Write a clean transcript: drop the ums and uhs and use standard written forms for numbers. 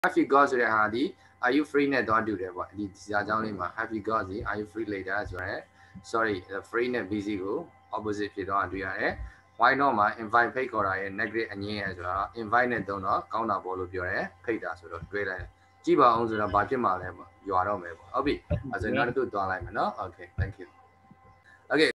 Have you got ဆိုတဲ့ဟာဒီ are you free နဲ့တော့တူတယ်ပေါ့ဒီစာကြောင်းလေးမှာ have you got စီ are you free later ဆိုရဲ sorry free နဲ့ busy ကို opposite ဖြစ်တော့တွေ့ရတယ် why not မှာ invite ဖိတ်ခေါ်တာရဲ့ negative အငင်းရဲ့ဆိုတော့ invite နဲ့တုံးတော့ကောင်းတာပေါ့လို့ပြောတယ်ဖိတ်တာဆိုတော့တွေ့လိုက်ကြည့်ပါအောင်ဆိုတော့ဘာဖြစ်မှာလဲပေါ့ရွာတော့မယ်ပေါ့ဟုတ်ပြီအဲဆိုနောက်တစ်ခုသွားလိုက်မယ်နော် okay thank you okay